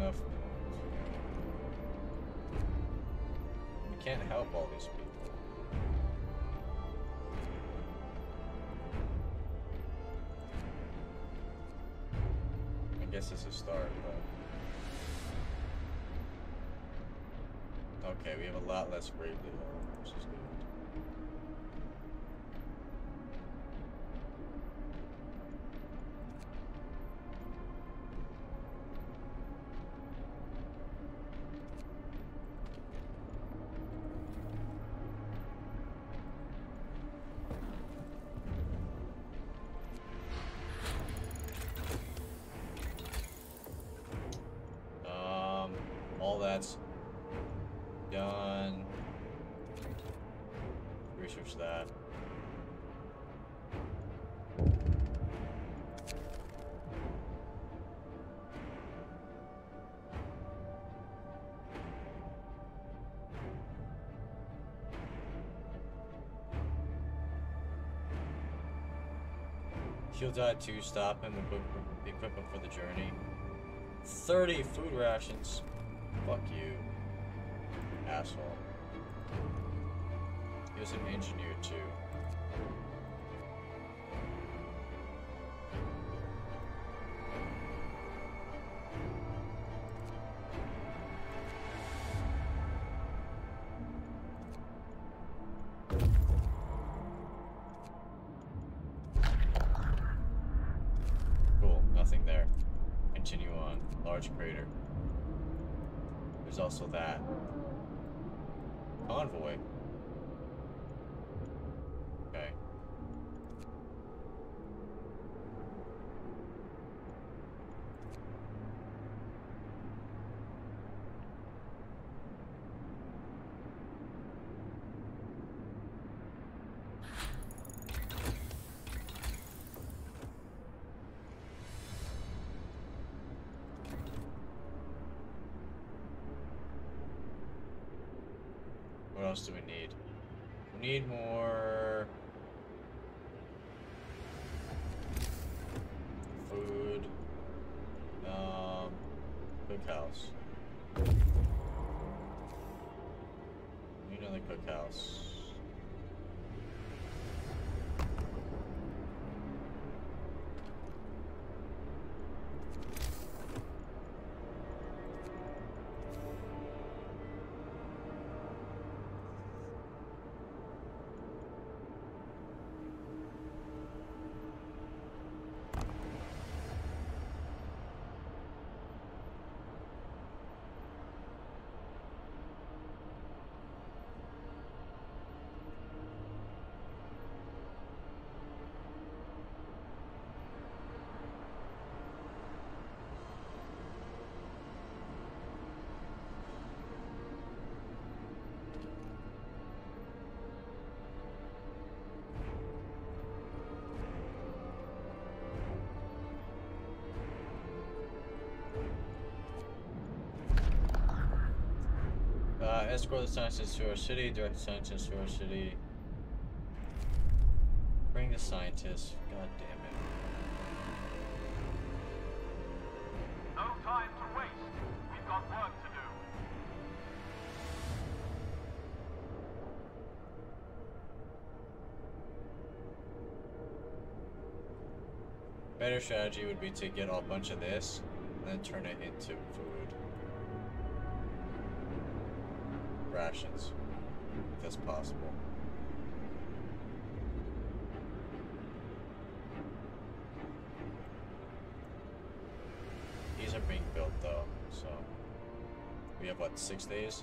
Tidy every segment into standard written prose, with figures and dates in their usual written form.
enough. We can't help all these people. I guess it's a start, but... Okay, we have a lot less gravely though, which is good. All that's done. Research that. He'll die too. Stop him. Equip him for the journey. 30 food rations. Fuck you, asshole. He was an engineer too. Cool, nothing there. Continue on. Large crater. There's also that convoy. Okay. What else do we need? We need more food. Cookhouse. We need another cookhouse. Escort the scientists to our city, direct the scientists to our city. Bring the scientists. God damn it. No time to waste. We've got work to do. Better strategy would be to get a bunch of this and then turn it into food. Rations, if that's possible. These are being built though, so we have what, 6 days?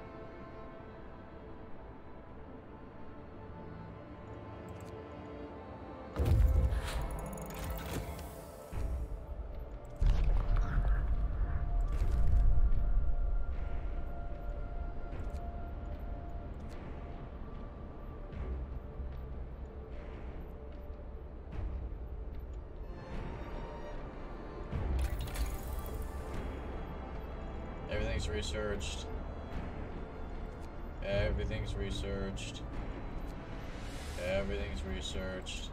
Everything's researched. Everything's researched. Everything's researched.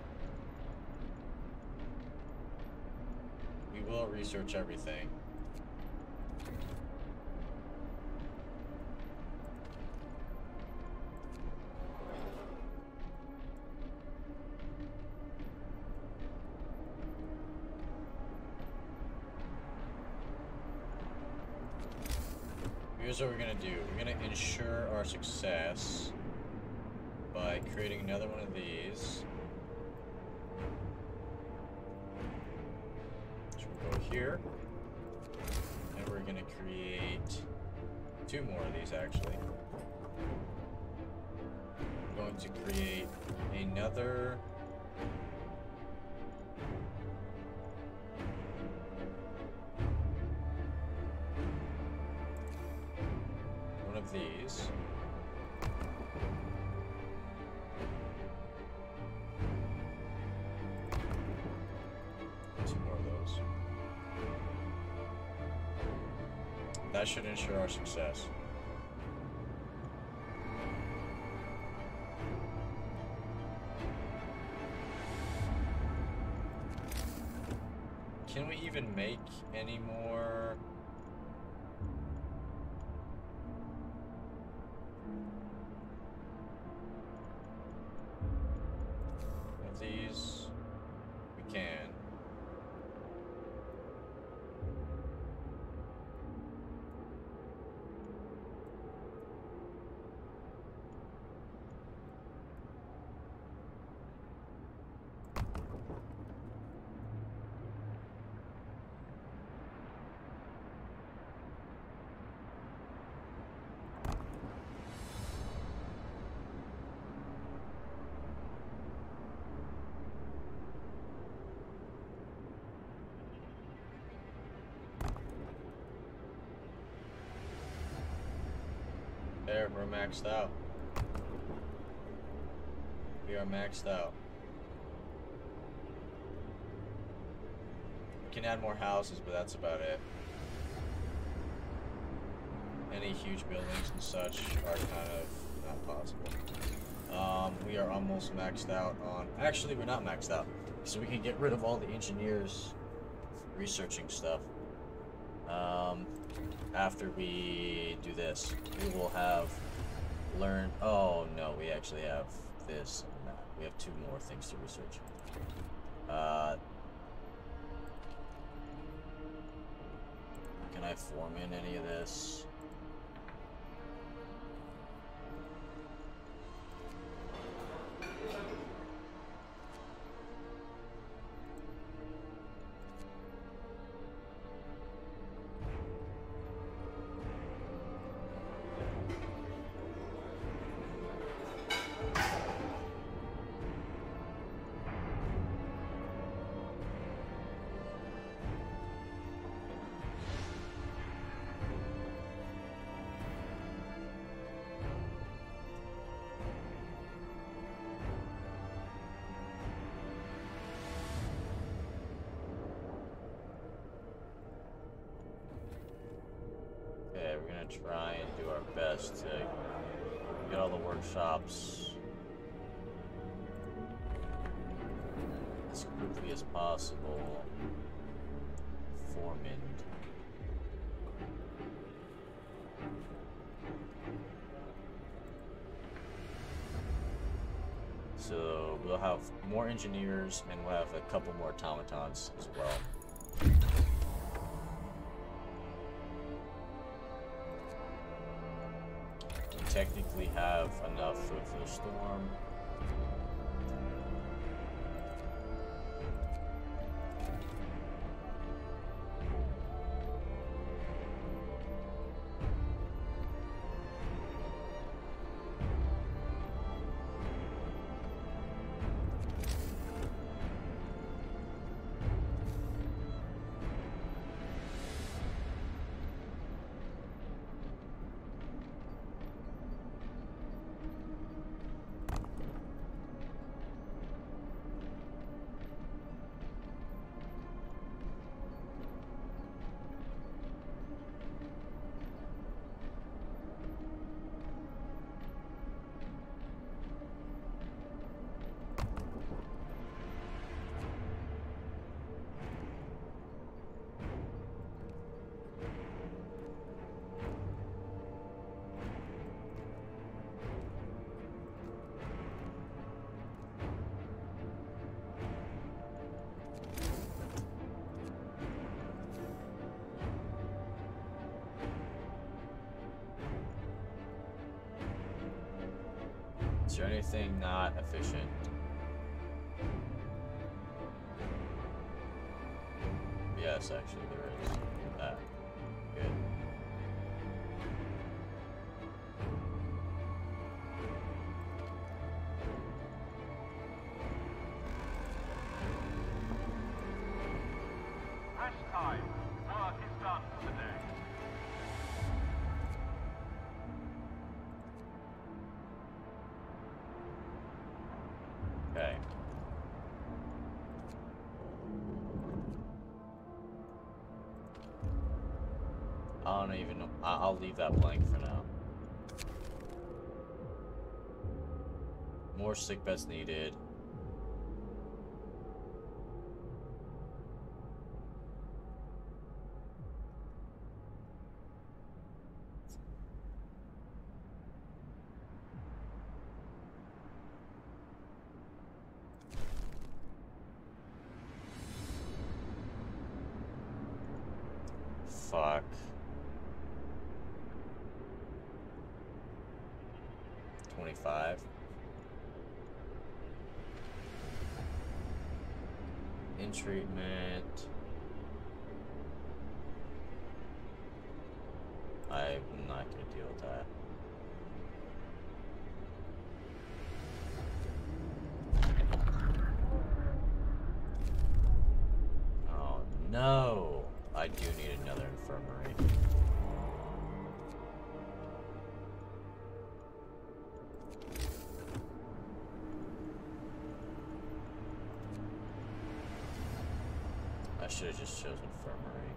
We will research everything. here's what we're gonna do. We're gonna ensure our success by creating another one of these. So we'll go here. And we're gonna create 2 more of these actually. I'm going to create another one of these. That should ensure our success. Can we even make any more? Of these? We can. There, we're maxed out. We are maxed out. We can add more houses, but that's about it. Any huge buildings and such are kind of not possible. We are almost maxed out on... Actually, we're not maxed out. So we can get rid of all the engineers researching stuff. After we do this, we will have learned... Oh, no, we actually have this and that. We have 2 more things to research. Can I form in any of this? Try and do our best to get all the workshops as quickly as possible formed. So we'll have more engineers and we'll have a couple more automatons as well. Technically have enough of the storm. Is there anything not efficient? Yes, actually there is. Ah, good. Rest time. Work is done for the day. Okay. I don't even know. I'll leave that blank for now. More sick beds needed. Fuck. 25. In treatment. I'm not gonna deal with that. Oh no! I do need another infirmary. I should have just chosen infirmary.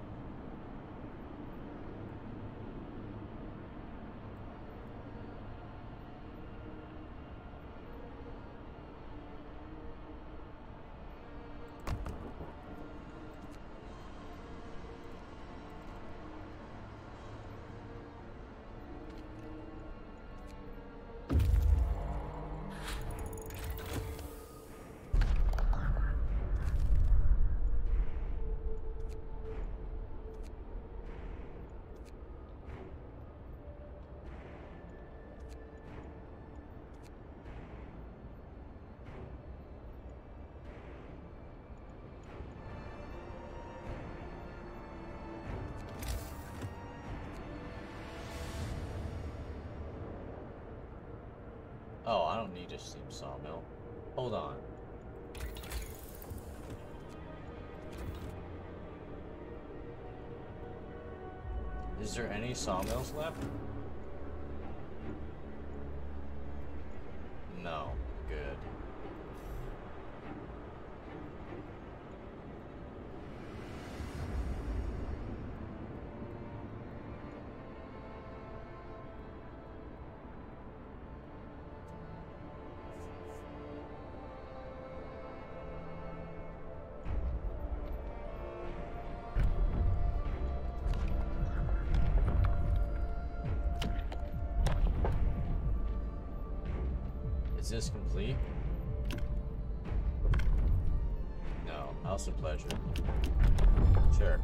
Oh, I don't need a steam sawmill. Hold on. Is there any sawmills left? No. Good. Is this complete? No. House of Pleasure. Sure.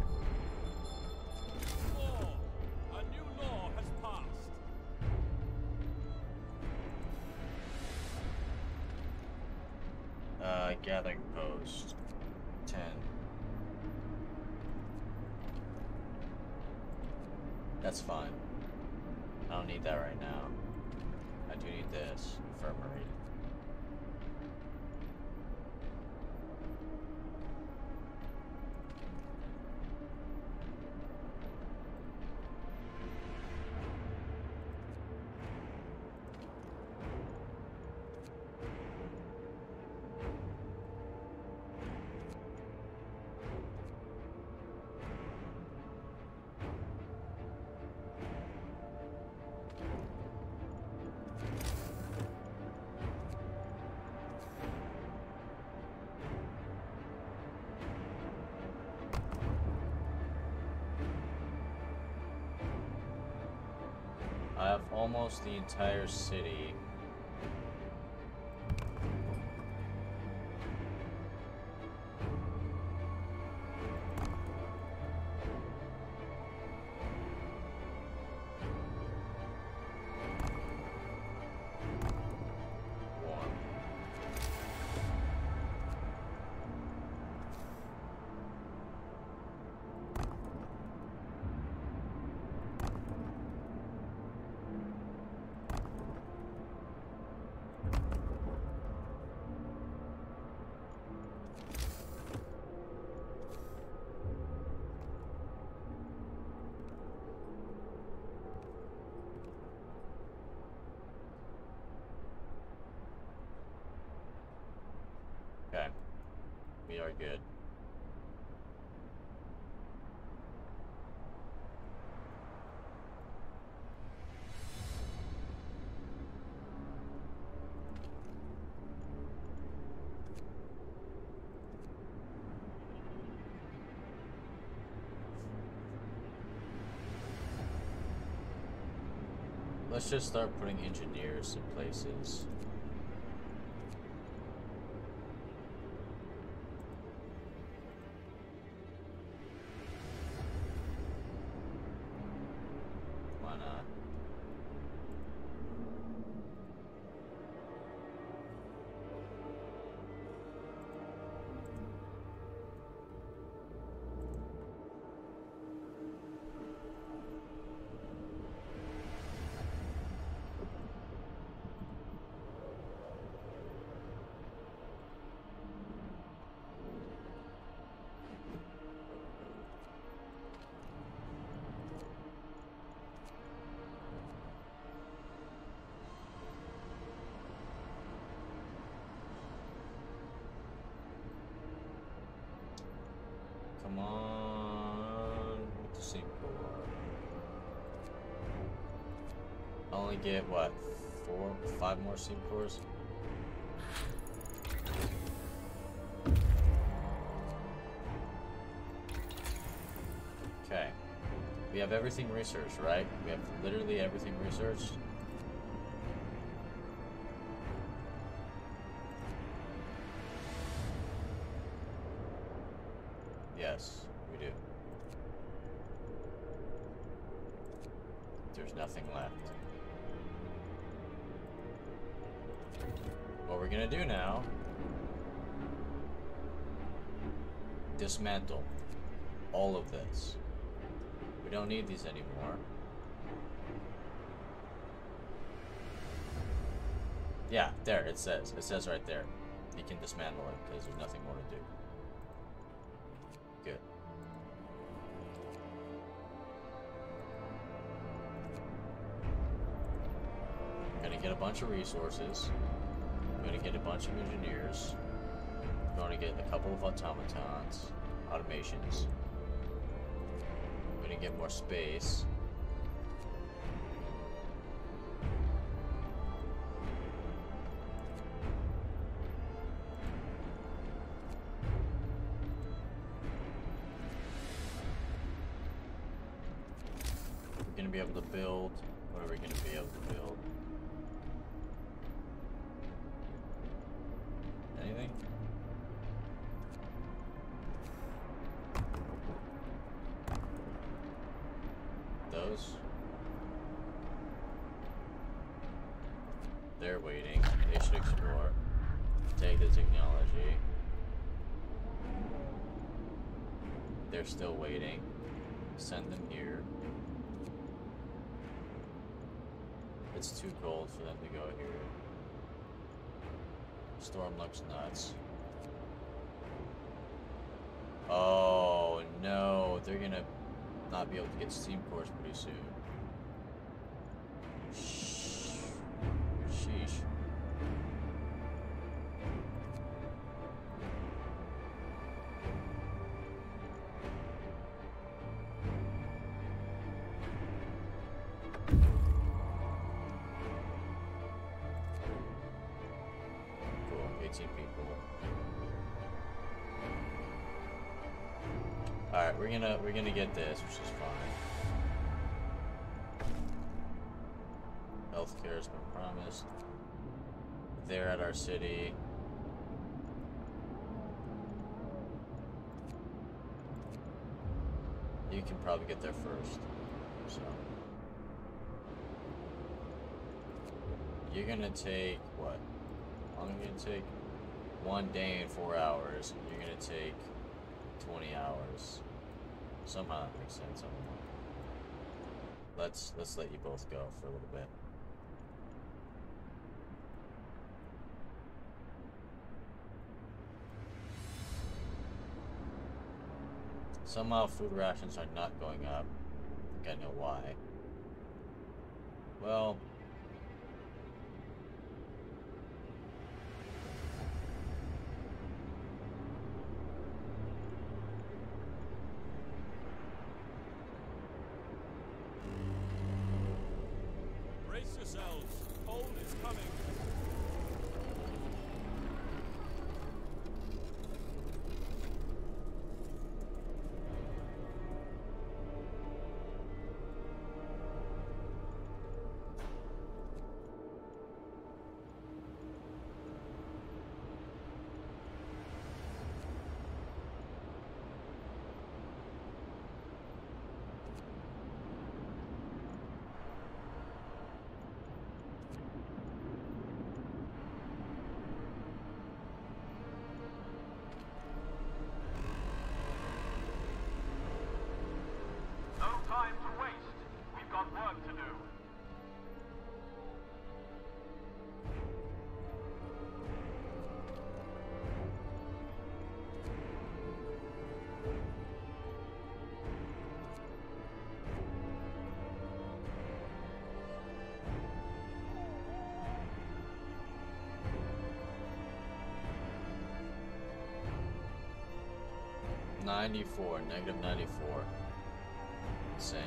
Law! A new law has passed. Gathering post. 10. That's fine. I don't need that right now. I do need this. Infirmary. I have almost the entire city. good. Let's just start putting engineers in places. Why not? Come on with the sequel. I only get what, 5 more seam cores? Okay. We have everything researched, right? We have literally everything researched. Yes, we do. There's nothing left. What we're gonna do now, dismantle all of this. We don't need these anymore. Yeah, there, it says right there. You can dismantle it because there's nothing more to do. Good. I'm gonna get a bunch of resources. I'm gonna get a bunch of engineers. I'm gonna get a couple of automatons, automations. I'm gonna get more space. We're gonna be able to build. What are we gonna be able to build? Anything? Those? They're waiting. They should explore. Take the technology. They're still waiting. Send them here. It's too cold for them to go here. Storm looks nuts. Oh no, they're gonna not be able to get steam cores pretty soon. Sheesh. Cool, 18 people. Alright, we're gonna get this, which is fine. Healthcare has been promised. They're at our city. You can probably get there first. So you're gonna take what? How long are you gonna take? 1 day and 4 hours. You're gonna take 20 hours. Somehow that makes sense. I don't know. Let's let you both go for a little bit. Somehow food rations are not going up. I think I know why. Well, 94, negative 94. Insane.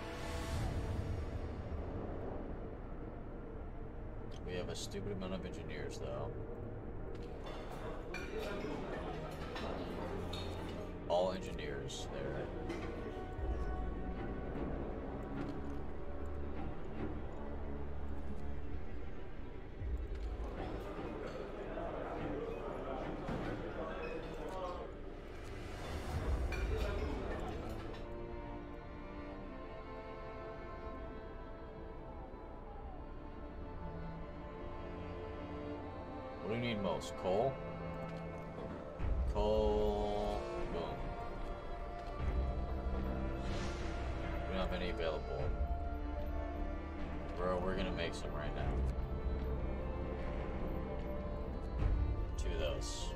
We have a stupid amount of engineers, though. All engineers there. What do you need most? Coal? Coal. Boom. We don't have any available. Bro, we're gonna make some right now. 2 of those.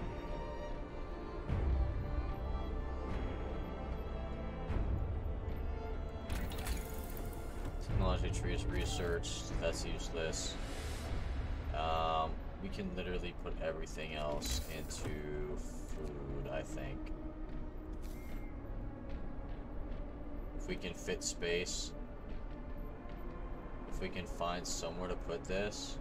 Technology trees research. That's useless. We can literally put everything else into food, I think. If we can fit space. If we can find somewhere to put this.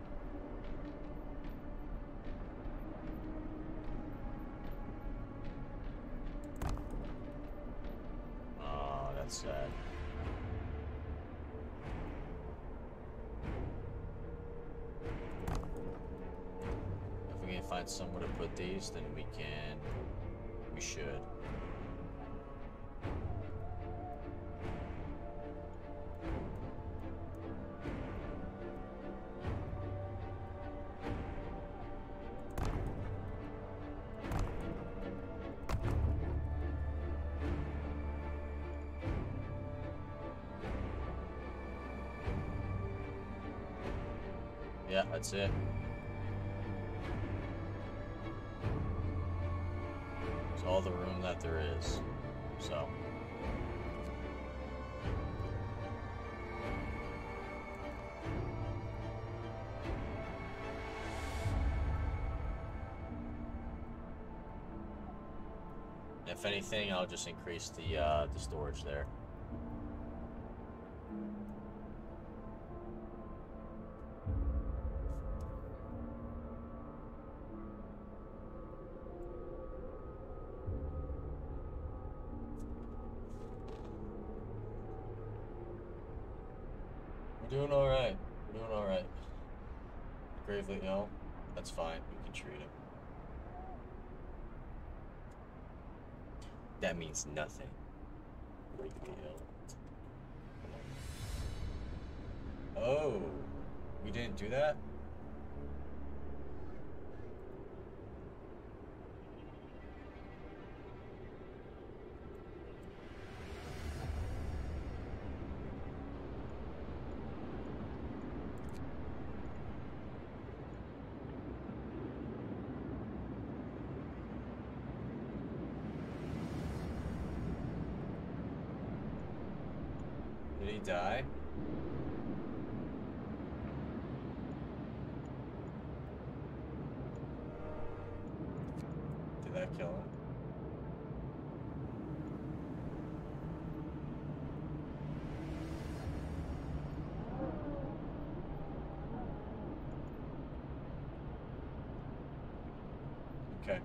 Oh, that's sad. Find somewhere to put these, then we should. Yeah, that's it. All the room that there is, so. If anything, I'll just increase the storage there. We're doing alright. We're doing alright. Gravely ill. That's fine. We can treat him. That means nothing. Gravely ill. Oh. We didn't do that? Did he die? Did that kill him? Okay.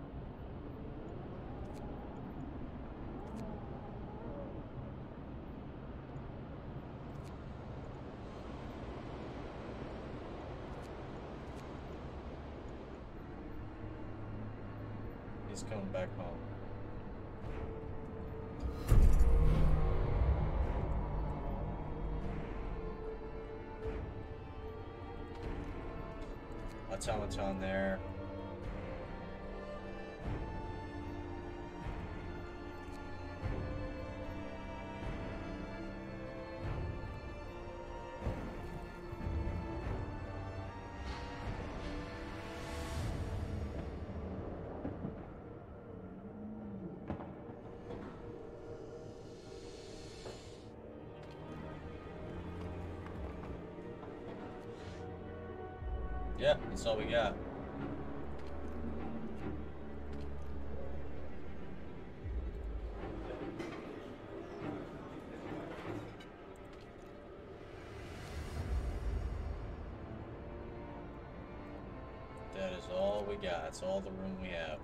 He's coming back home. Automaton there. Yeah, that's all we got. That's all we got. That's all the room we have.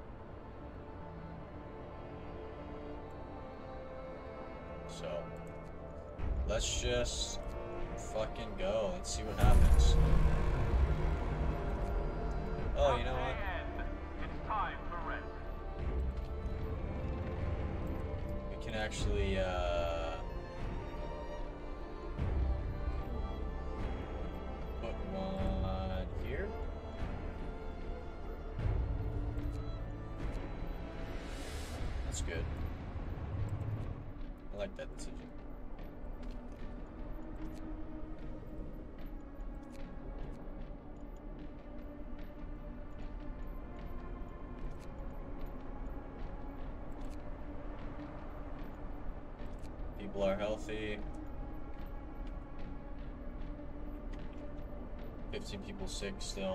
So, let's just fucking go. Let's see what happens. Oh, you know what? It's time for rest. We can actually, put one here. That's good. I like that decision. People are healthy. 15 people sick still.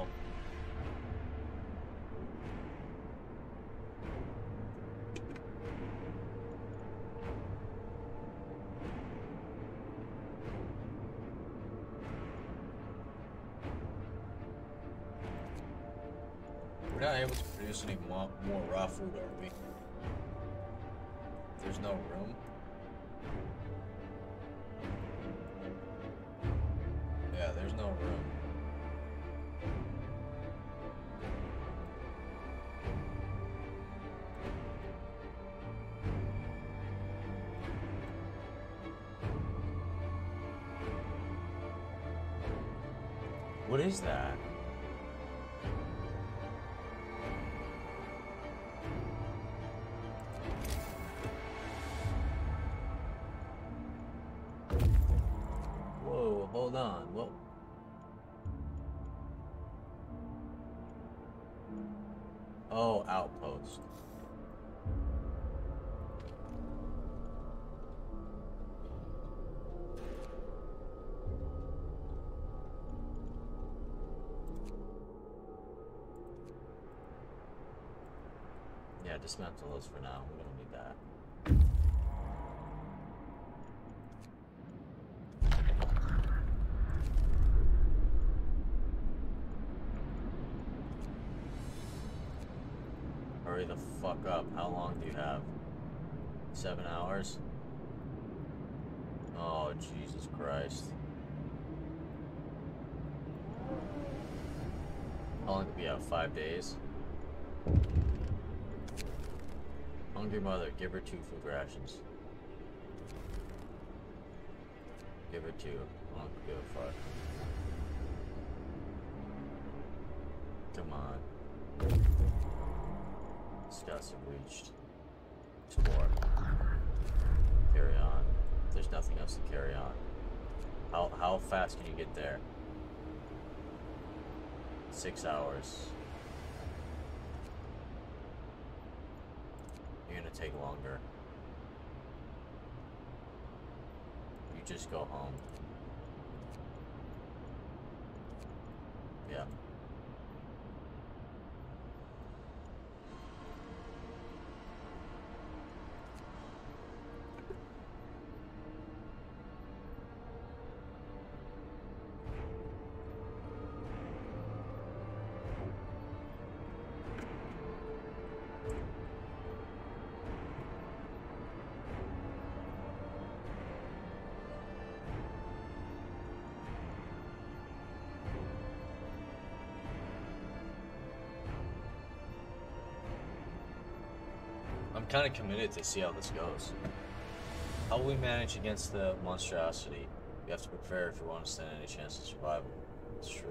We're not able to produce any more raw food, are we? There's no room. Yeah, there's no room. What is that? Whoa, hold on. Whoa. Oh, outpost. Yeah, dismantle those for now. We don't need that. Hurry the fuck up. How long do you have? 7 hours? Oh, Jesus Christ. How long do we have? 5 days? Hungry mother, give her 2 food rations. Give her 2. I don't give a fuck. Come on. Scouts have reached. Explore. Carry on. There's nothing else to carry on. How fast can you get there? 6 hours. You're gonna take longer. You just go home. Yeah. I'm kind of committed to see how this goes. How will we manage against the monstrosity? We have to prepare if we want to stand any chance of survival. It's true.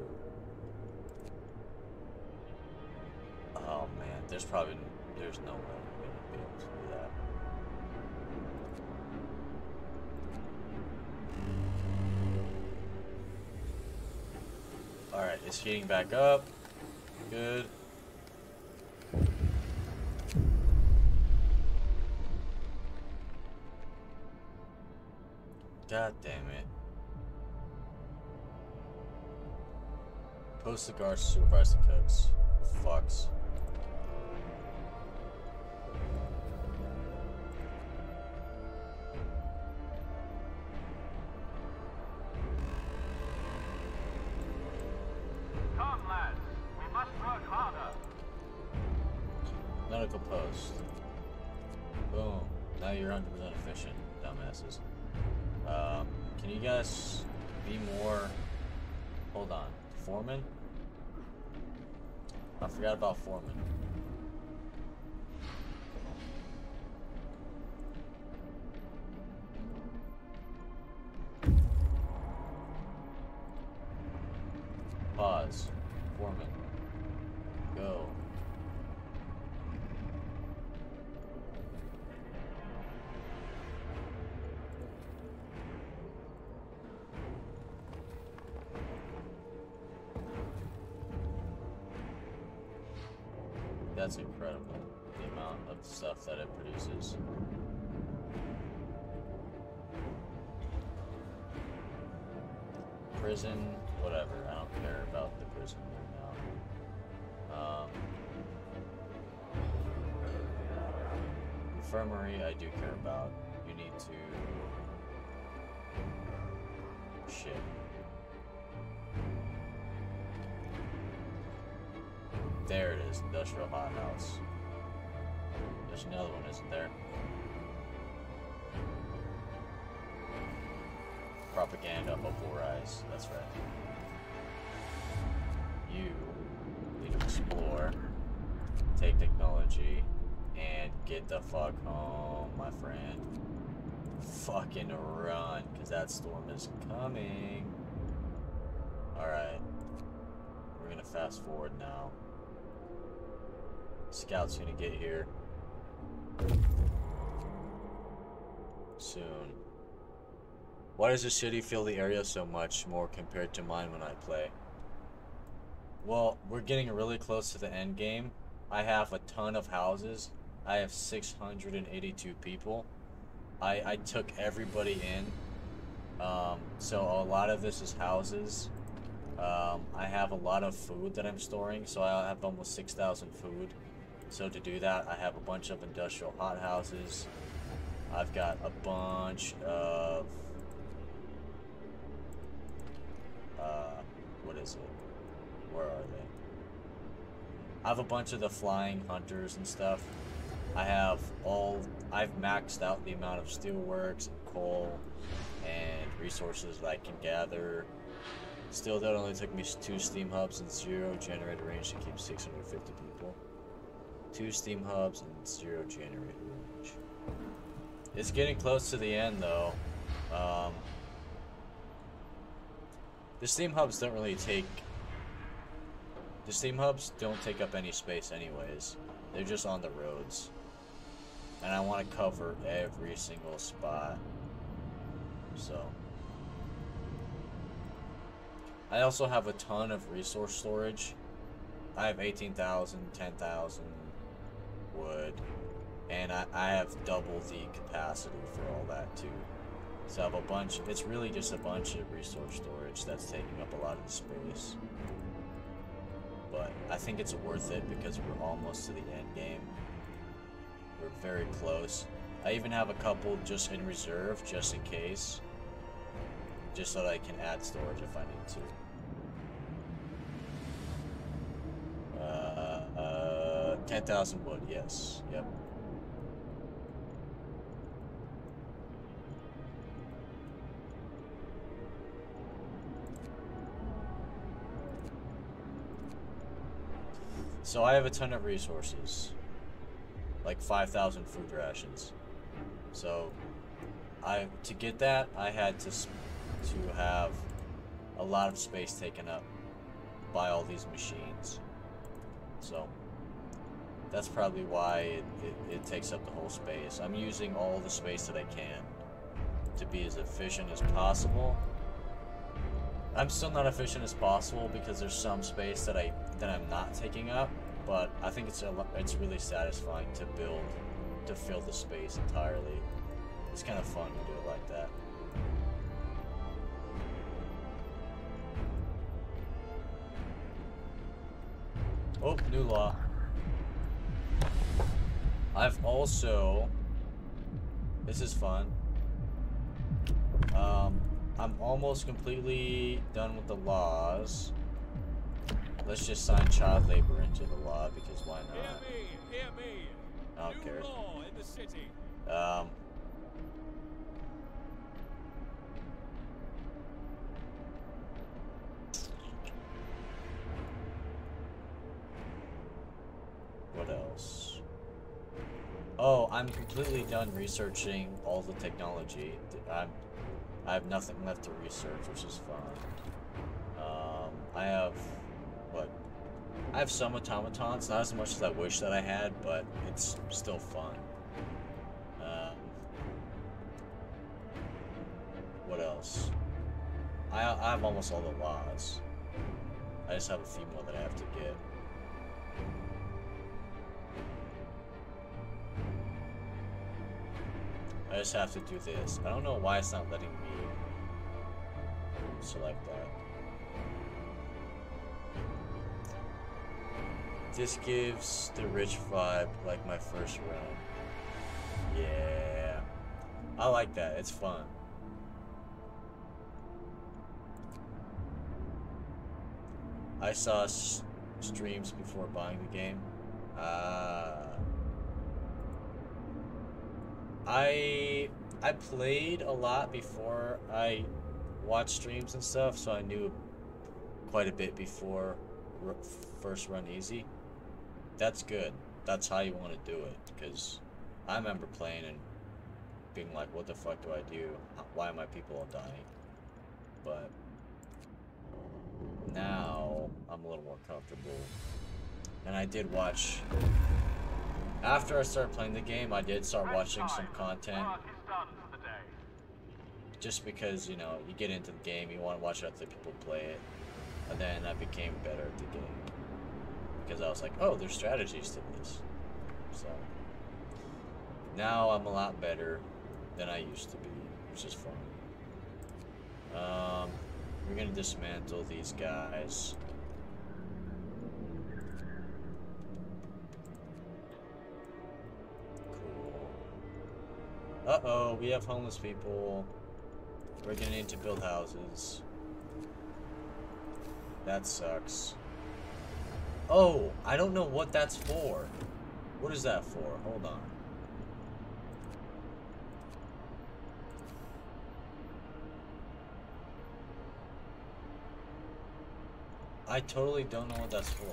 Oh man, there's no way we're gonna be able to do that. Alright, it's heating back up. Good. God damn it. Post the guards to supervise the cooks. Fucks. Come, lads. We must work hard. Medical post. Boom. Now you're 100% efficient, dumbasses. Can you guys be more... Hold on. Foreman? I forgot about Foreman. Pause. Foreman. Go. That's incredible, the amount of stuff that it produces. Prison, whatever, I don't care about the prison right now. Infirmary, I do care about. You need to... Shit. There it is, industrial hothouse. There's another one, isn't there? Propaganda popularize, that's right. You need to explore, take technology, and get the fuck home, my friend. Fucking run, because that storm is coming. Alright. We're gonna fast forward now. Scout's gonna get here soon. Why does the city feel the area so much more compared to mine when I play? Well, we're getting really close to the end game. I have a ton of houses. I have 682 people. I took everybody in. So a lot of this is houses. I have a lot of food that I'm storing, so I have almost 6,000 food. So to do that, I have a bunch of industrial hothouses. I've got a bunch of... what is it? Where are they? I have a bunch of the flying hunters and stuff. I've maxed out the amount of steelworks and coal and resources that I can gather. Still, that only took me 2 steam hubs and 0 generator range to keep 650 people. 2 steam hubs and 0 generator range. It's getting close to the end, though. The steam hubs don't really take... The steam hubs don't take up any space anyways. They're just on the roads. And I want to cover every single spot. So... I also have a ton of resource storage. I have 18,000, 10,000 wood. And I have double the capacity for all that too. So I have a bunch, it's really just a bunch of resource storage that's taking up a lot of the space. But I think it's worth it because we're almost to the end game. We're very close. I even have a couple just in reserve, just in case. Just so that I can add storage if I need to. 10,000 wood, yes. Yep. So I have a ton of resources. Like 5,000 food rations. So to get that, I had to have a lot of space taken up by all these machines. So that's probably why it takes up the whole space. I'm using all the space that I can to be as efficient as possible. I'm still not efficient as possible because there's some space that I'm not taking up, but I think it's really satisfying to fill the space entirely. It's kind of fun to do it like that. Oh, new law. I've also... This is fun. I'm almost completely done with the laws. let's just sign child labor into the law because why not? Hear me. I don't New care. law in the city. What else? Oh, I'm completely done researching all the technology. I have nothing left to research, which is fun. I have, what? I have some automatons, not as much as I wish that I had, but it's still fun. What else? I have almost all the laws. I just have a few more that I have to get. I just have to do this. I don't know why it's not letting me select that. This gives the rich vibe like my first run. Yeah. I like that. It's fun. I saw streams before buying the game. I played a lot before I watched streams and stuff, so I knew quite a bit before first run easy. That's good. That's how you want to do it, because I remember playing and being like, what the fuck do I do? Why are my people all dying? But now I'm a little more comfortable. And I did watch, after I started playing the game, I did start watching some content. Work is done for the day. Just because, you know, you get into the game, you want to watch other people play it. And then I became better at the game. Because I was like, oh, there's strategies to this. So now I'm a lot better than I used to be, which is fun. We're gonna dismantle these guys. Cool. Uh-oh, we have homeless people. We're gonna need to build houses. That sucks. Oh, I don't know what that's for. What is that for? Hold on. I totally don't know what that's for.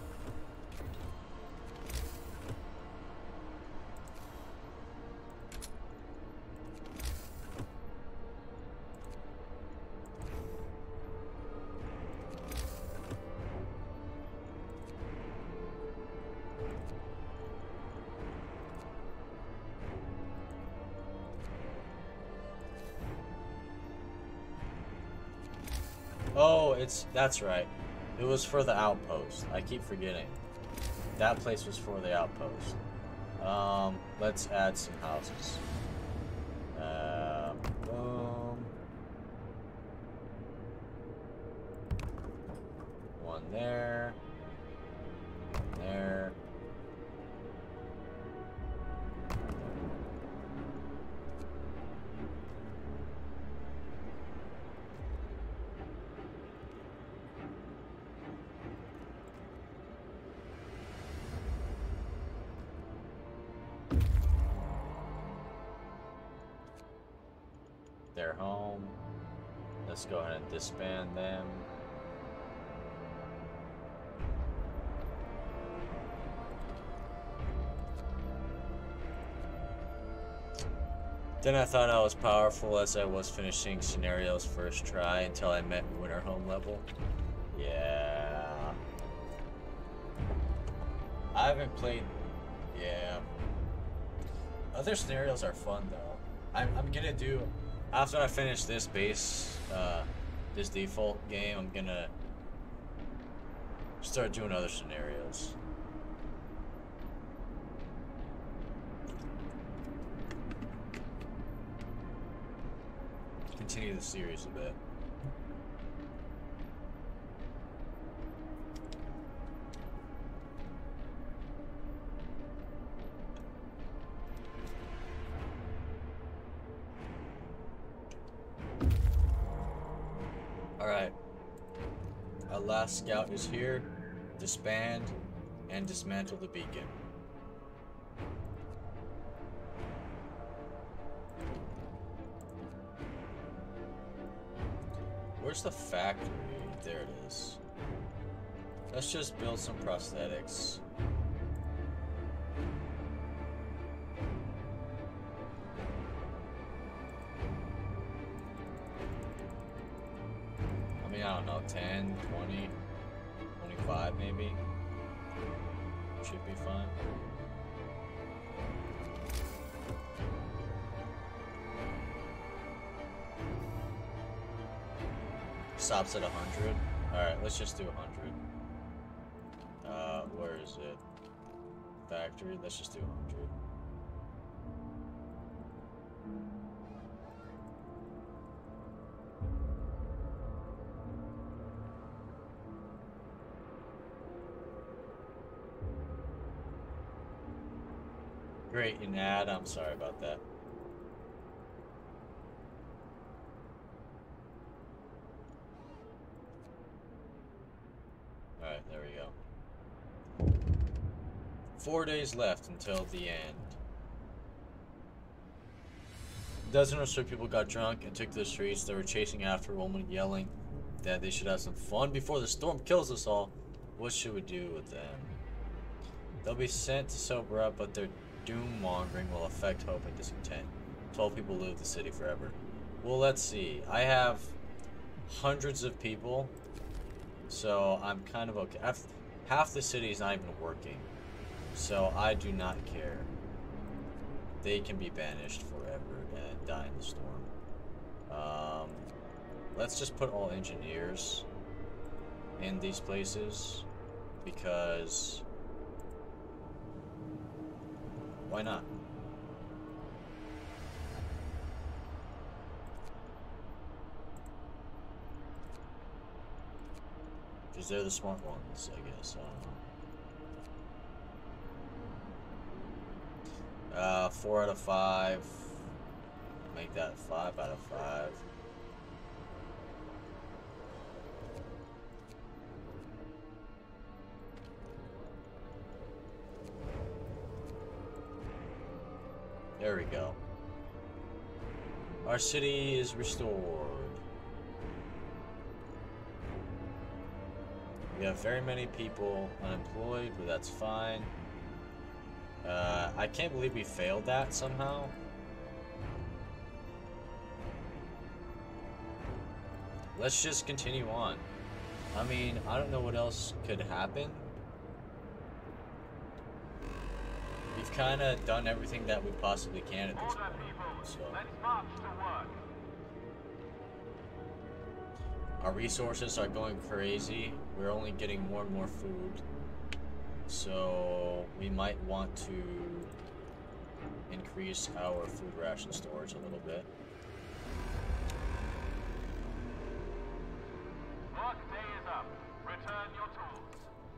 Oh, that's right. It was for the outpost. I keep forgetting. That place was for the outpost. Let's add some houses. Boom. One there. One there. They're home. Let's go ahead and disband them. Then I thought I was powerful as I was finishing scenarios first try until I met winter home level. Yeah. I haven't played. Yeah. Other scenarios are fun though. I'm gonna do, after I finish this base, this default game, I'm gonna start doing other scenarios. Continue the series a bit. Alright. Our last scout is here. Disband and dismantle the beacon. Where's the factory? There it is. Let's just build some prosthetics. I mean, I don't know, 10, 20, 25 maybe. Should be fine. Stops at 100. Alright, let's just do 100. Where is it? Factory, let's just do 100. Great, an ad, I'm sorry about that. Alright, there we go. 4 days left until the end. A dozen or so people got drunk and took to the streets. They were chasing after a woman, yelling that they should have some fun before the storm kills us all. What should we do with them? They'll be sent to sober up, but their doom-mongering will affect hope and discontent. 12 people live the city forever. Well, let's see. I have hundreds of people, so I'm kind of okay. Half the city is not even working, so I do not care. They can be banished forever and die in the storm. Let's just put all engineers in these places, because why not? Because they're the smart ones, I guess. I don't know. 4 out of 5. Make that 5 out of 5. There we go. Our city is restored. We have very many people unemployed, but that's fine. I can't believe we failed that somehow. Let's just continue on. I mean, I don't know what else could happen. We've kind of done everything that we possibly can at this point. So. Let's march to work. Our resources are going crazy. We're only getting more and more food. So we might want to increase our food ration storage a little bit. Work day is up. Return your tools.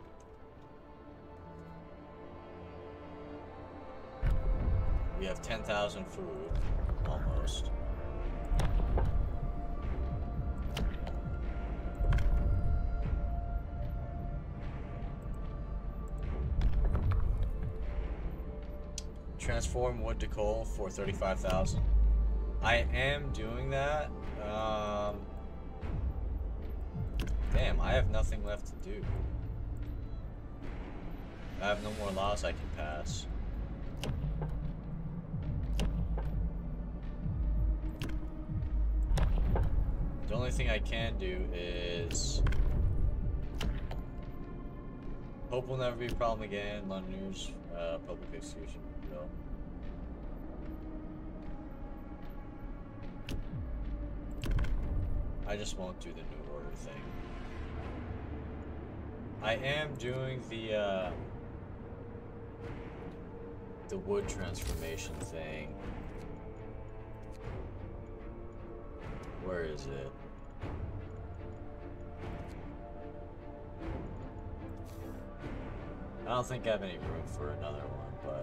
We have 10,000 food, almost. Transform wood to coal for 35,000. I am doing that. Damn, I have nothing left to do. I have no more laws I can pass. The only thing I can do is hope will never be a problem again. Londoners, public execution. No. I just won't do the new order thing. I am doing the wood transformation thing. Where is it? I don't think I have any room for another one, but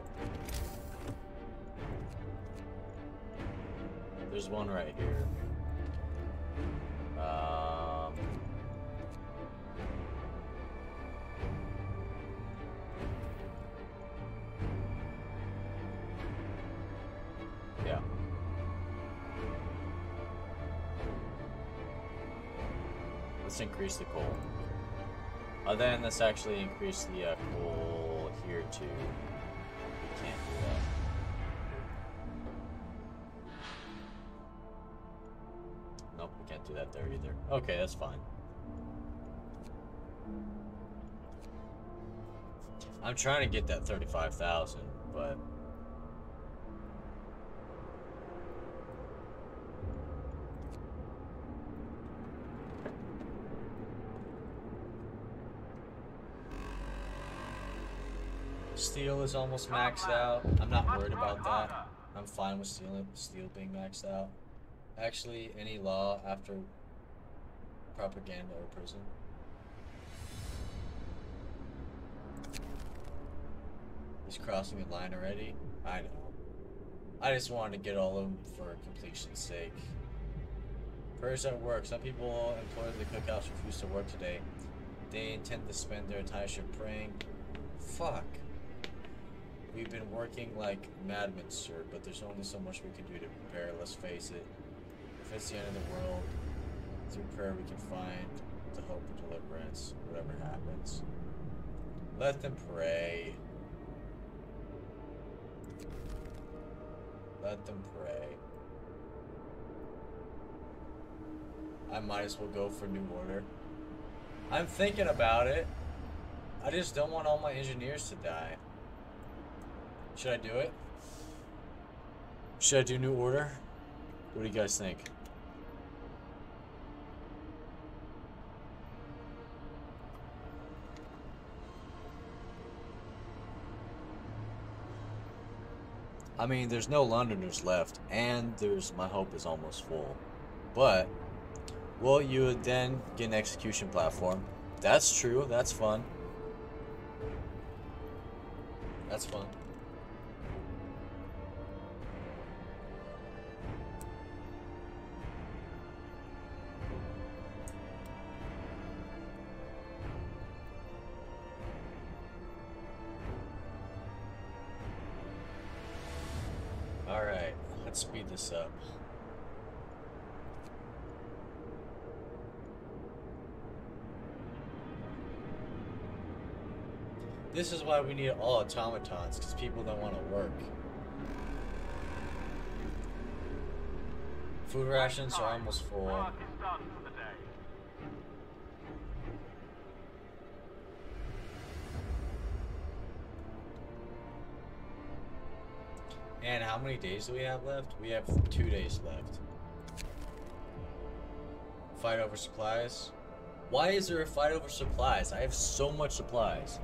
there's one right here. let's increase the coal. Then let's actually increase the coal here too. We can't do that. Nope, we can't do that there either. Okay, that's fine. I'm trying to get that 35,000, but steel is almost maxed out. I'm not worried about that. I'm fine with steel being maxed out. Actually, any law after propaganda or prison? He's crossing the line already? I know. I just wanted to get all of them for completion's sake. Prayers at work. Some people employed at the cookhouse refuse to work today. They intend to spend their entire shift praying. Fuck. We've been working like madmen, sir, but there's only so much we can do to prepare, let's face it. If it's the end of the world, through prayer we can find the hope of deliverance, whatever happens. Let them pray. Let them pray. I might as well go for New Order. I'm thinking about it. I just don't want all my engineers to die. Should I do it? Should I do New Order? What do you guys think? I mean, there's no Londoners left, and my hope is almost full. But, well, you would then get an execution platform. That's true, that's fun. That's fun. Alright, let's speed this up. This is why we need all automatons, because people don't want to work. Food rations are almost full. Work is done for the day. And how many days do we have left? We have 2 days left. Fight over supplies? Why is there a fight over supplies? I have so much supplies.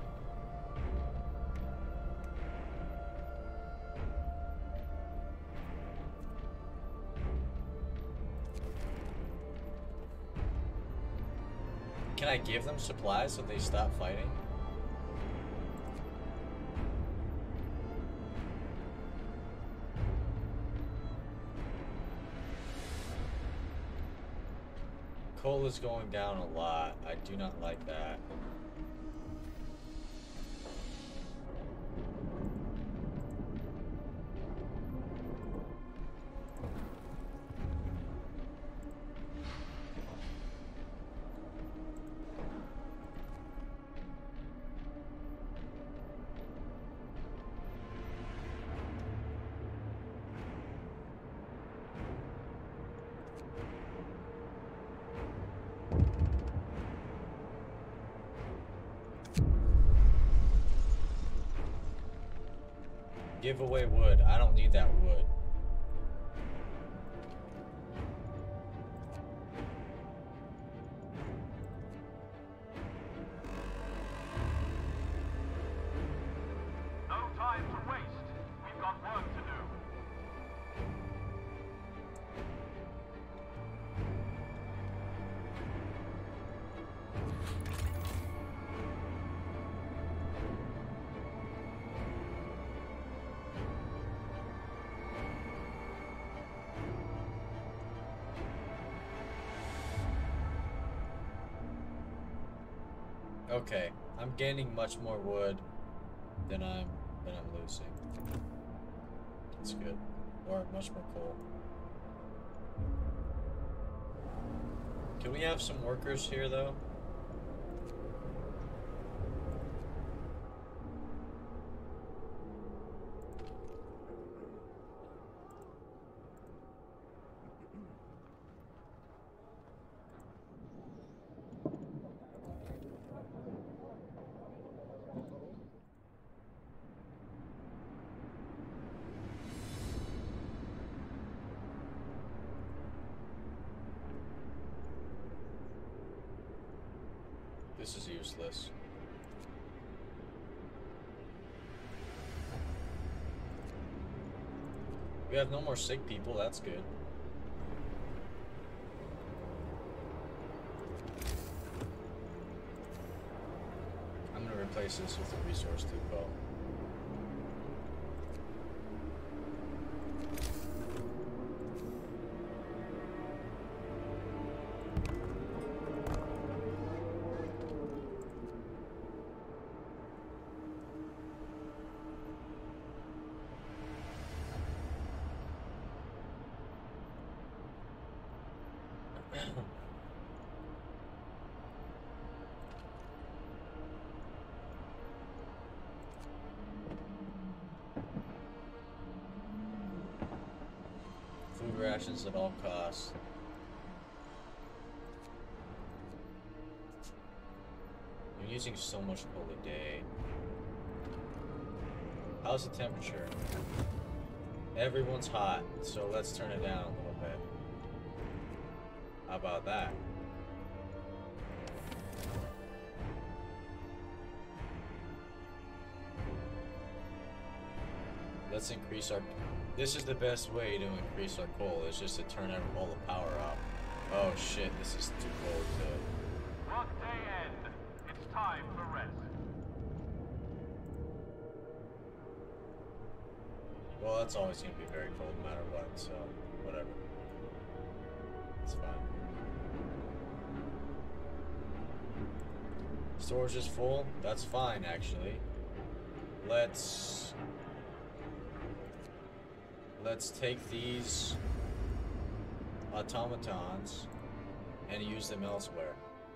Can I give them supplies so they stop fighting? Coal is going down a lot. I do not like that. Give away wood. I don't need that wood. No time to waste. We've got work to do. Okay, I'm gaining much more wood than I'm losing. That's good. Or much more coal. Can we have some workers here, though? This is useless. We have no more sick people, that's good. I'm gonna replace this with a resource depot. Food rations at all costs. You're using so much coal a day. How's the temperature? Everyone's hot, so let's turn it down a little bit. How about that? Let's increase our... This is the best way to increase our coal, is just to turn all the power off. Oh shit, this is too cold to... Work day end. It's time for rest. Well, that's always going to be very cold no matter what, so whatever. It's fine. Storage is full? That's fine, actually. Let's take these automatons and use them elsewhere.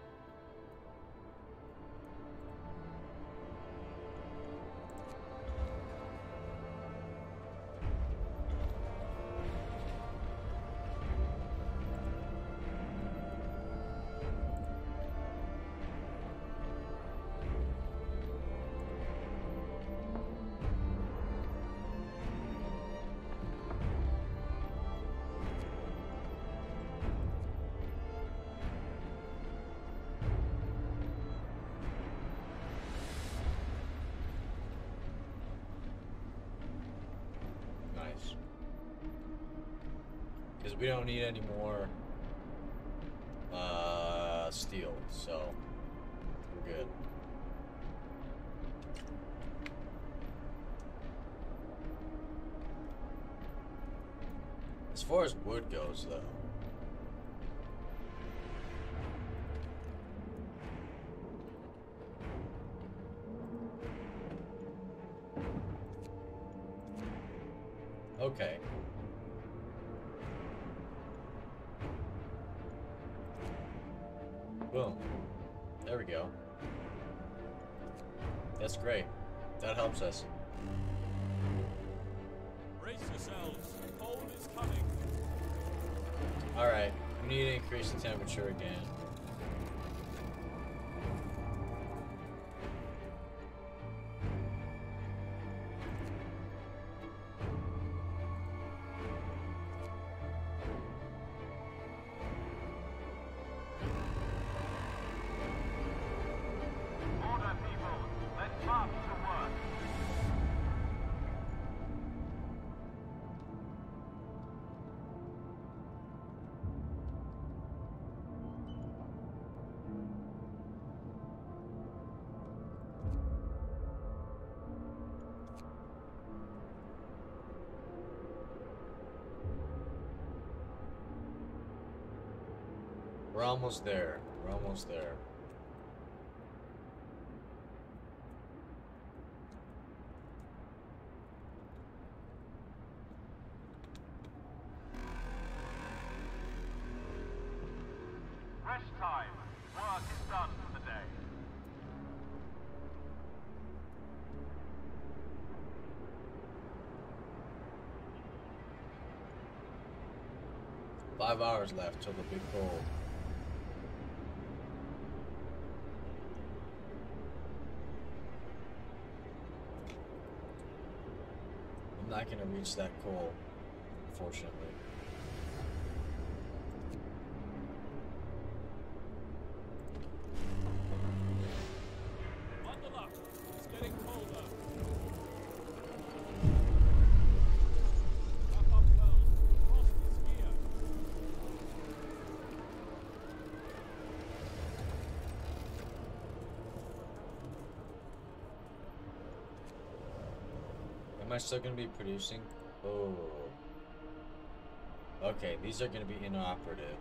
Because we don't need any more steel, so we're good. As far as wood goes, though, okay. Boom. There we go. That's great. That helps us. Brace yourselves. Cold is coming. Alright, we need to increase the temperature again. Order, people. Let's march to work. We're almost there. We're almost there. Rest time. Work is done for the day. Five hours left till the big goal. I'm not gonna reach that goal, unfortunately. Bundle up. It's getting colder. Wrap up well. Frost is here. Am I still gonna be producing? Oh. Okay, these are gonna be inoperative.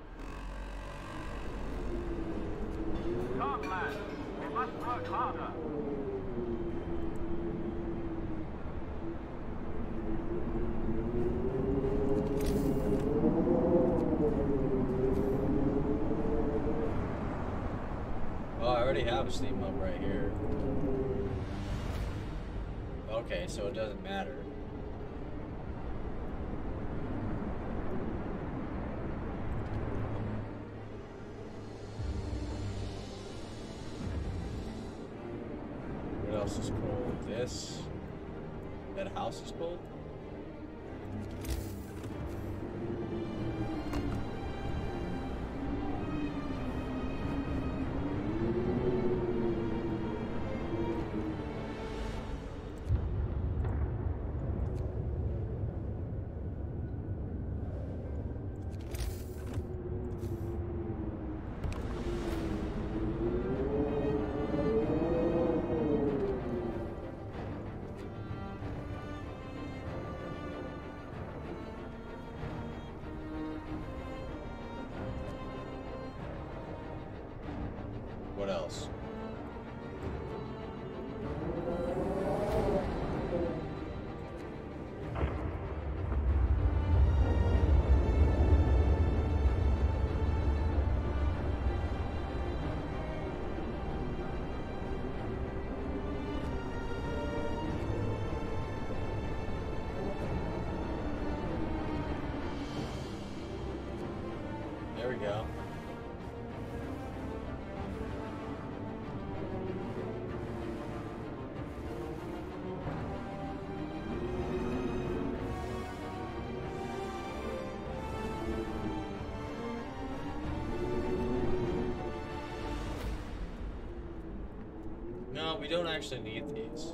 Come, lads. We must work harder. Oh, I already have a steam hub right here. Okay, so it doesn't matter. What else is cold? This? That house is cold? What else? There we go. No, we don't actually need these.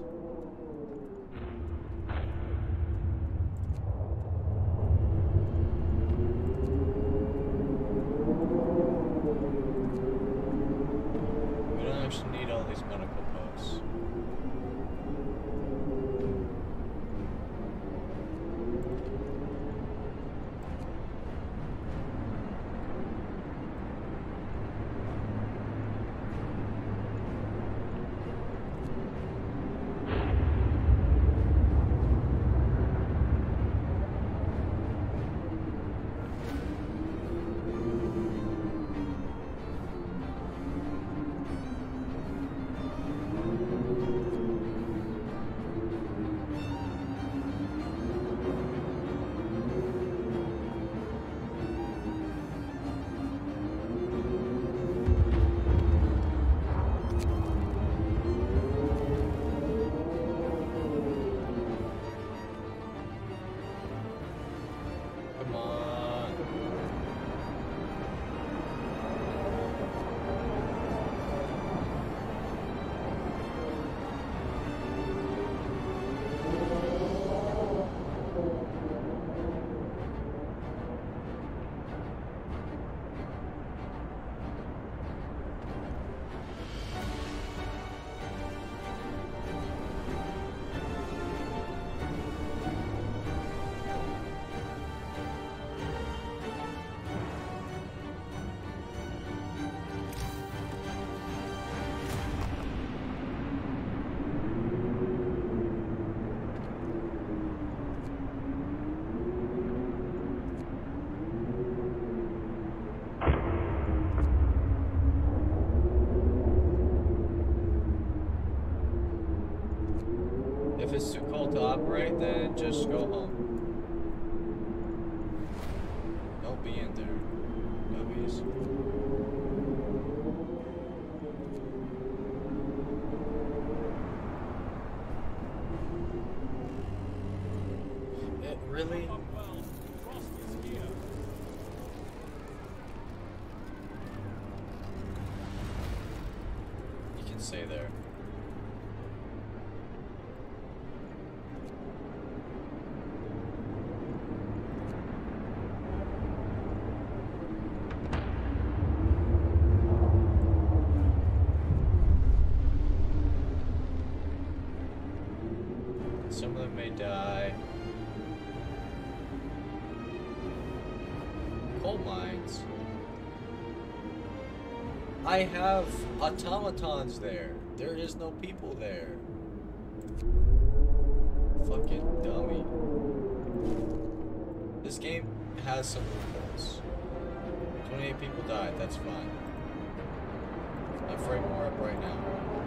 We don't actually need all these medical posts. if it's too cold to operate, then just go home. Don't be in there, dummies. It really? Up well. Frost is here. You can stay there. Some of them may die. Coal mines. I have automatons there. There is no people there. Fucking dummy. This game has some loopholes. 28 people died, that's fine. I'm afraid more up right now.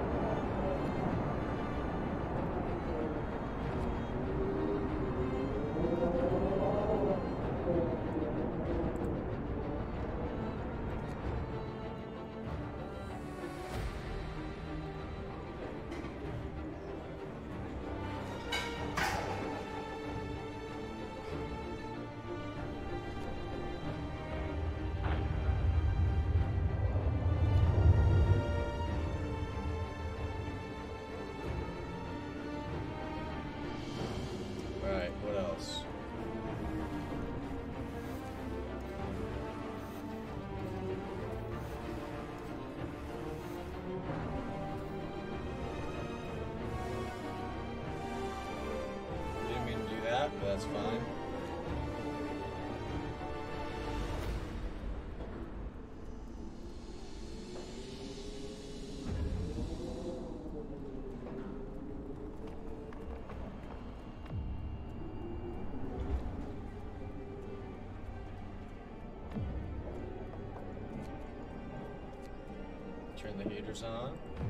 Alright, what else? Didn't mean to do that, but that's fine. Turn the heaters on.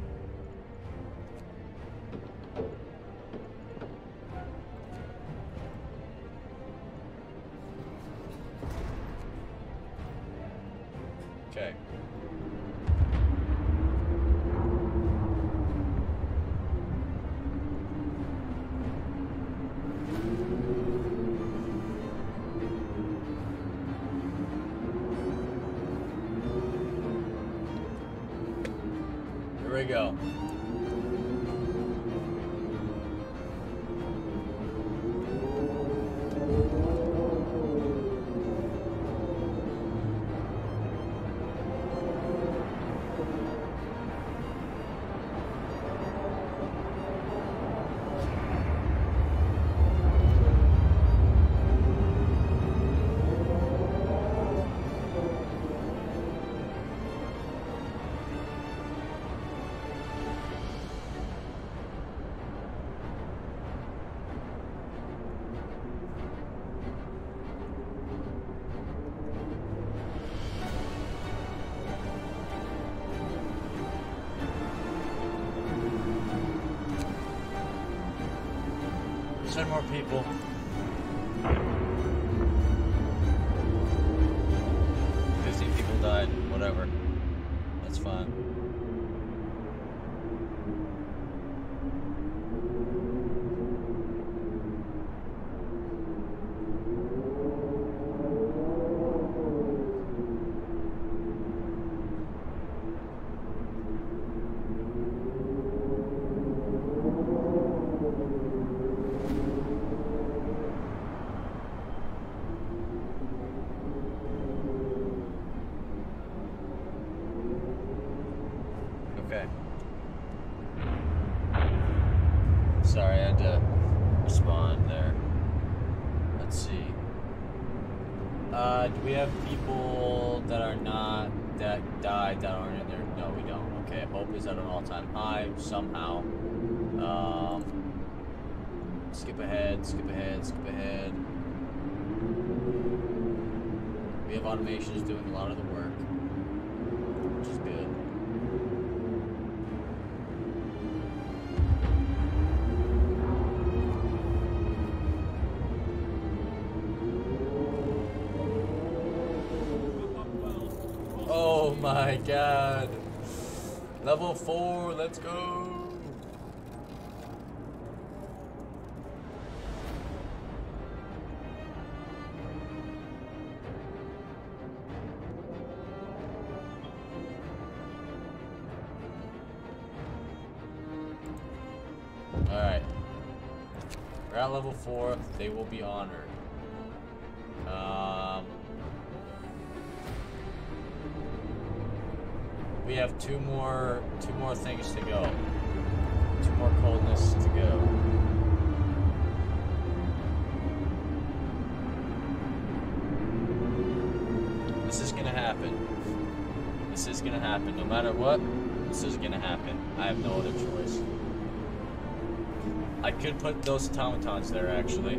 Okay. Here we go. Send more people. People died. Whatever. That's fine. Okay. Sorry, I had to respond there. Let's see. Do we have people that are not, that died, that aren't in there? No, we don't. Okay, hope is at an all-time high somehow. Skip ahead, skip ahead, skip ahead. We have automations doing a lot of the work, which is good. my god. Level 4, let's go. Alright. We're at level 4. They will be honored. We have two more things to go. 2 more coldness to go. This is gonna happen. This is gonna happen. No matter what, this is gonna happen. I have no other choice. I could put those automatons there, actually.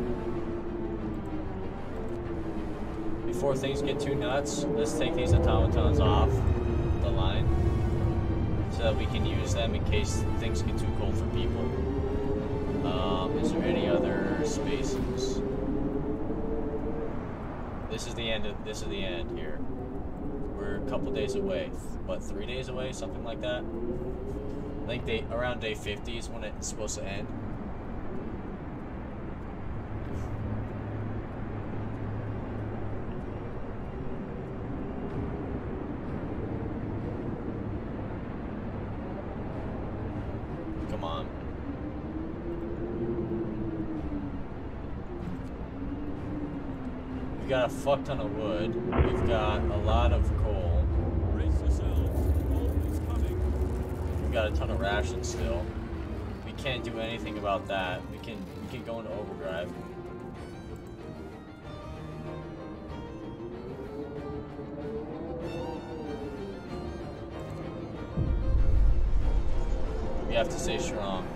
Before things get too nuts, let's take these automatons off the line so that we can use them in case things get too cold for people. Is there any other spaces? This is the end here. We're a couple days away. What, 3 days away? Something like that? I think around day 50 is when it's supposed to end. Come on. We've got a fuck ton of wood. We've got a lot of coal. Brace yourselves. Cold is coming. We've got a ton of rations still. We can't do anything about that. We can go into overdrive. We have to stay strong.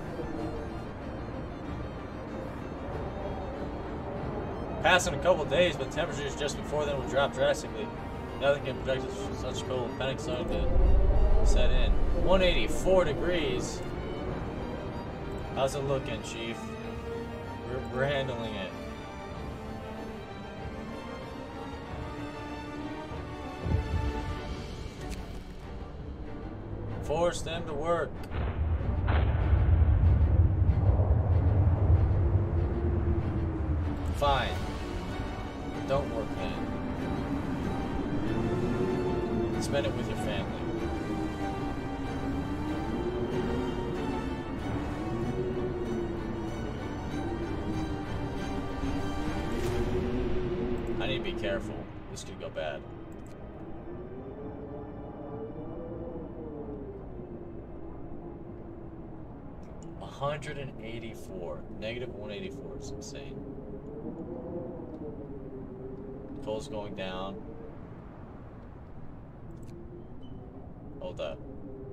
Passing a couple days, but temperatures just before then will drop drastically. Nothing can protect us from such cold. Panic starting to set in. 184 degrees. How's it looking, Chief? We're handling it. Force them to work. Fine. Don't work then. Spend it with your family. I need to be careful. This could go bad. -184. -184 is insane. Coal's going down. Hold up.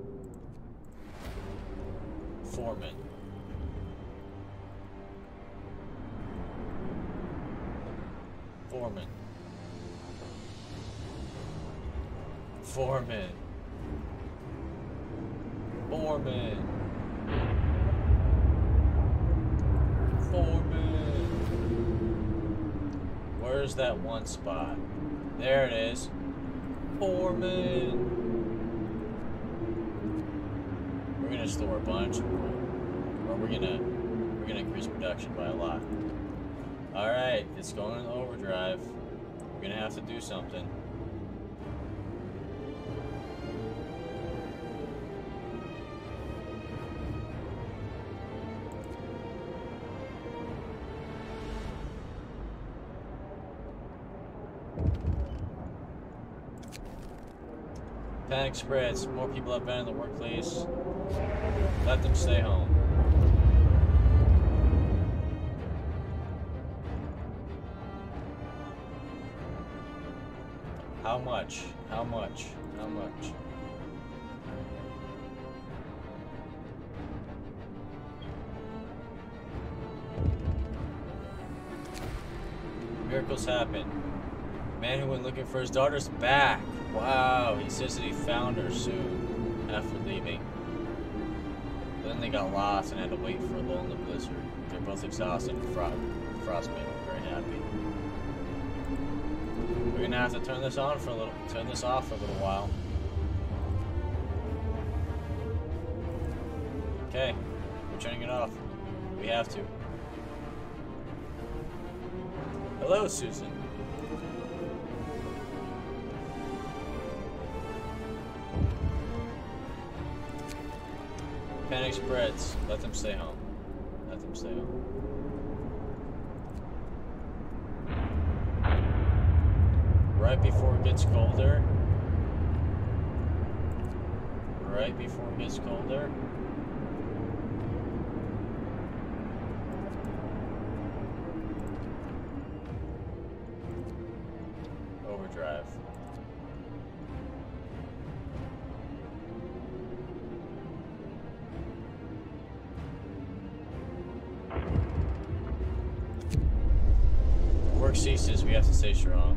Foreman. Foreman. Foreman. Foreman. Foreman. Where's that one spot? There it is. Foreman. We're gonna store a bunch of coal. Or we're gonna increase production by a lot. Alright, it's going into overdrive. We're gonna have to do something. Panic spreads. More people have been in the workplace. Let them stay home. How much? How much? How much? Miracles happen. Man who went looking for his daughter's back. Wow, he says that he found her soon after leaving. But then they got lost and had to wait for a lull in the blizzard. They're both exhausted and frostbitten. Very happy. We're gonna have to turn this off for a little while. Okay, we're turning it off. We have to. Hello, Susan. Panic spreads. Let them stay home. Let them stay home. Right before it gets colder. Right before it gets colder. Overdrive. Work ceases, we have to stay strong.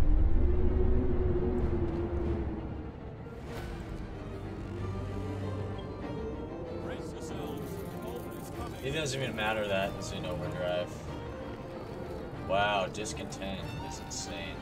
Brace yourselves. Cold is coming. It doesn't even matter that it's in overdrive. Wow, discontent is insane.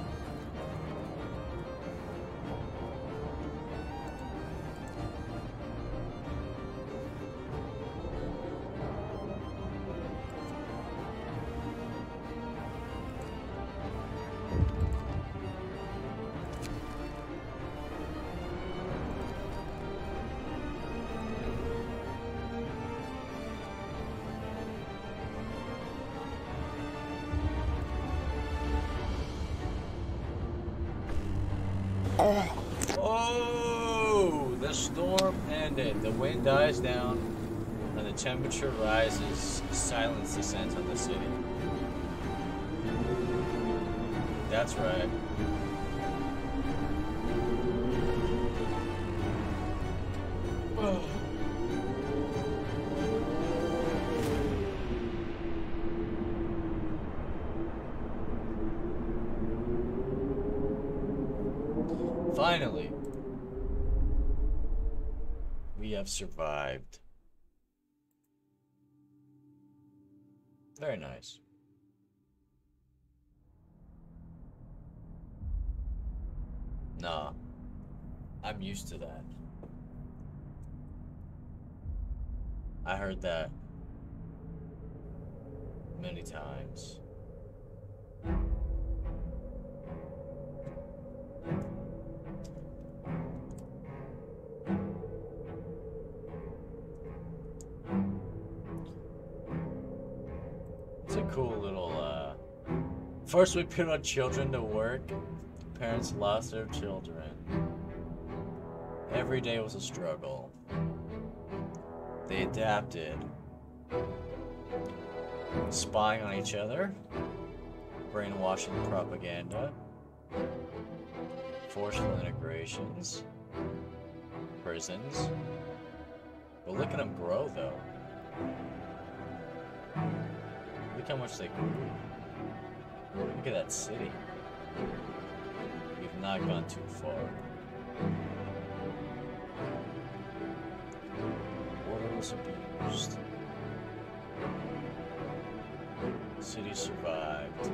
Oh, the storm ended. The wind dies down and the temperature rises. Silence descends on the city. That's right. Finally, we have survived. Very nice. Nah, I'm used to that. I heard that many times. It's a cool little, First we put our children to work. Parents lost their children. Every day was a struggle. They adapted. Spying on each other. Brainwashing propaganda. Forceful integrations. Prisons. But look at them grow, though. Look how much they grew. Look at that city. We've not gone too far. Water was abused. City survived.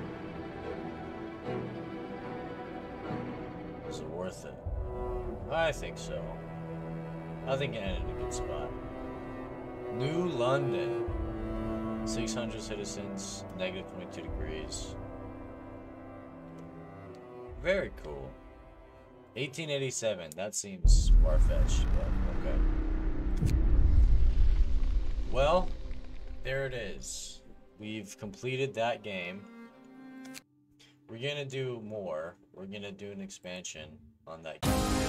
Was it worth it? I think so. I think it ended in a good spot. New London. 600 citizens, negative 22 degrees. Very cool. 1887, that seems far-fetched, but okay. Well, there it is. We've completed that game. We're gonna do more. We're gonna do an expansion on that game.